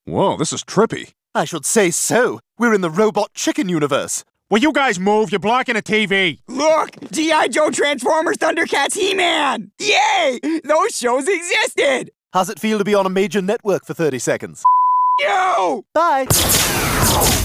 Whoa, this is trippy. I should say so. We're in the robot chicken universe. Will you guys move? You're blocking the TV. Look! G.I. Joe, Transformers, Thundercats, He-Man! Yay! Those shows existed! How's it feel to be on a major network for 30 seconds? You! Bye!